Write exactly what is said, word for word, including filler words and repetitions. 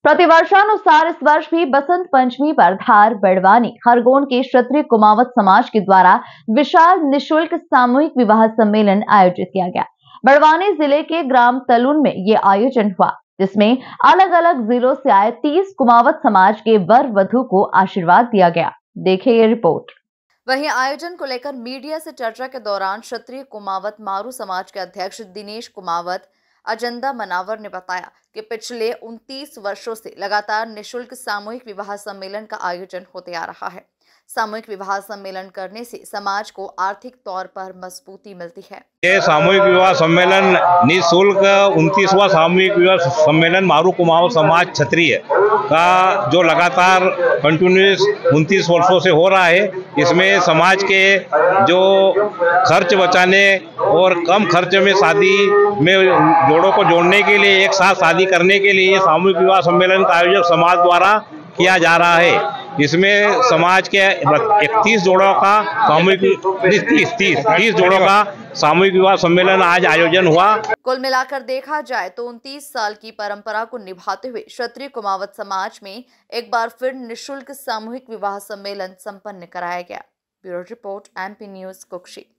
प्रतिवर्षानुसार इस वर्ष भी बसंत पंचमी पर धार, बड़वानी, खरगोन के क्षत्रिय कुमावत समाज के द्वारा विशाल निशुल्क सामूहिक विवाह सम्मेलन आयोजित किया गया। बड़वानी जिले के ग्राम तलुन में ये आयोजन हुआ, जिसमें अलग अलग जिलों से आए तीस कुमावत समाज के वर वधु को आशीर्वाद दिया गया। देखिए ये रिपोर्ट। वहीं आयोजन को लेकर मीडिया से चर्चा के दौरान क्षत्रिय कुमावत मारू समाज के अध्यक्ष दिनेश कुमावत अजंदा मनावर ने बताया कि पिछले उनतीस वर्षों से लगातार निशुल्क सामूहिक विवाह सम्मेलन का आयोजन होते आ रहा है। सामूहिक विवाह सम्मेलन करने से समाज को आर्थिक तौर पर मजबूती मिलती है। ये सामूहिक विवाह सम्मेलन निःशुल्क उनतीसवां सामूहिक विवाह सम्मेलन मारू कुमावत समाज क्षत्रिय का जो लगातार कंटिन्यूस उनतीस वर्षों से हो रहा है, इसमें समाज के जो खर्च बचाने और कम खर्च में शादी में जोड़ों को जोड़ने के लिए, एक साथ शादी करने के लिए सामूहिक विवाह सम्मेलन का आयोजन समाज द्वारा किया जा रहा है। इसमें समाज के इकतीस जोड़ों का सामूहिक तीस तीस तीस जोड़ों का सामूहिक विवाह सम्मेलन आज आयोजन हुआ। कुल मिलाकर देखा जाए तो उनतीस साल की परंपरा को निभाते हुए क्षत्रिय कुमावत समाज में एक बार फिर निशुल्क सामूहिक विवाह सम्मेलन संपन्न कराया गया। Bureau report, MP news, Kukshi.